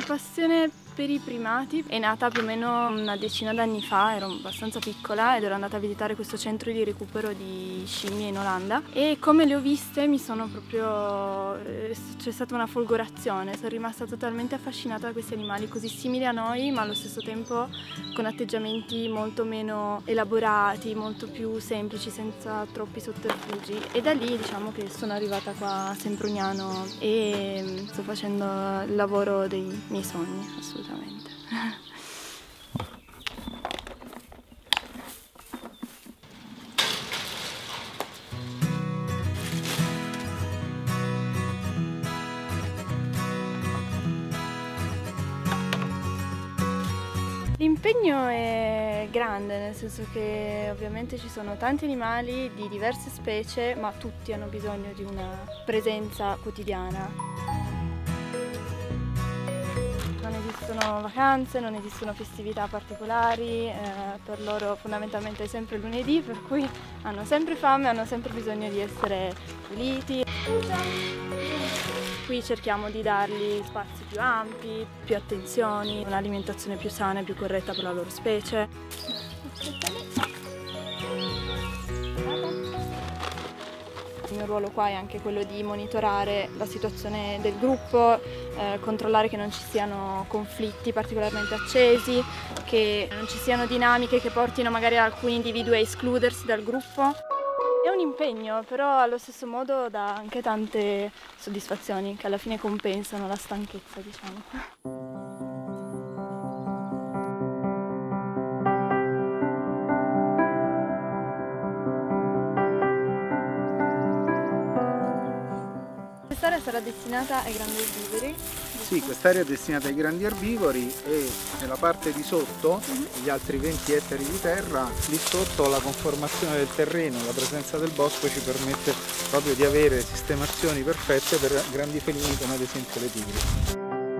passione per i primati è nata più o meno una decina d'anni fa, ero abbastanza piccola ed ero andata a visitare questo centro di recupero di scimmie in Olanda e come le ho viste mi sono proprio... c'è stata una folgorazione, sono rimasta totalmente affascinata da questi animali così simili a noi ma allo stesso tempo con atteggiamenti molto meno elaborati, molto più semplici, senza troppi sotterfugi e da lì diciamo che sono arrivata qua a Semproniano e sto facendo il lavoro dei miei sogni, assolutamente. L'impegno è grande, nel senso che ovviamente ci sono tanti animali di diverse specie, ma tutti hanno bisogno di una presenza quotidiana. Non esistono vacanze, non esistono festività particolari, per loro fondamentalmente è sempre lunedì, per cui hanno sempre fame, hanno sempre bisogno di essere puliti. Qui cerchiamo di dargli spazi più ampi, più attenzioni, un'alimentazione più sana e più corretta per la loro specie. Il mio ruolo qua è anche quello di monitorare la situazione del gruppo, controllare che non ci siano conflitti particolarmente accesi, che non ci siano dinamiche che portino magari alcuni individui a escludersi dal gruppo. È un impegno, però allo stesso modo dà anche tante soddisfazioni che alla fine compensano la stanchezza, diciamo. Quest'area sarà destinata ai grandi erbivori. Sì, quest'area è destinata ai grandi erbivori e nella parte di sotto, gli altri 20 ettari di terra, lì sotto la conformazione del terreno, la presenza del bosco ci permette proprio di avere sistemazioni perfette per grandi felini come ad esempio le tigri.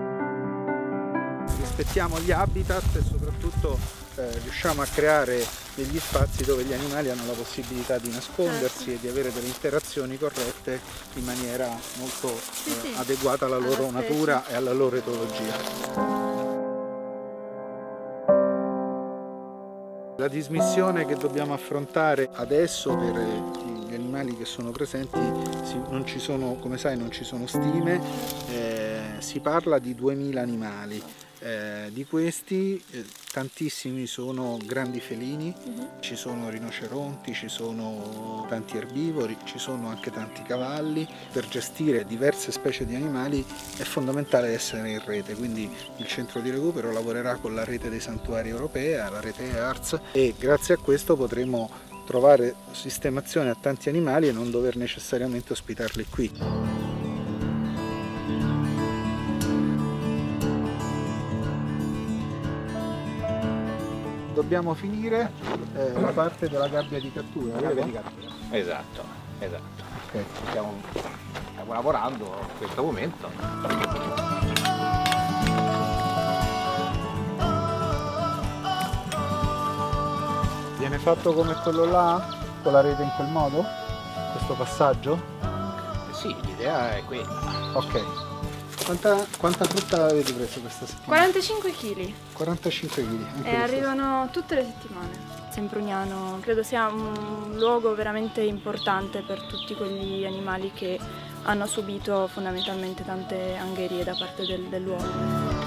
Rispettiamo gli habitat e soprattutto riusciamo a creare degli spazi dove gli animali hanno la possibilità di nascondersi e di avere delle interazioni corrette in maniera molto adeguata alla loro natura e alla loro etologia. La dismissione che dobbiamo affrontare adesso per gli animali che sono presenti, non ci sono, come sai, non ci sono stime, si parla di 2000 animali. Di questi tantissimi sono grandi felini, ci sono rinoceronti, ci sono tanti erbivori, ci sono anche tanti cavalli. Per gestire diverse specie di animali è fondamentale essere in rete, quindi il centro di recupero lavorerà con la rete dei santuari europea, la rete EARS, e grazie a questo potremo trovare sistemazione a tanti animali e non dover necessariamente ospitarli qui. Dobbiamo finire la parte della gabbia di cattura. Esatto. Okay. Stiamo lavorando in questo momento. Viene fatto come quello là, con la rete in quel modo? Questo passaggio? Sì, l'idea è quella. Ok. Quanta frutta avete preso questa settimana? 45 kg. 45 kg. E arrivano tutte le settimane. Semproniano credo sia un luogo veramente importante per tutti quegli animali che hanno subito fondamentalmente tante angherie da parte dell'uomo.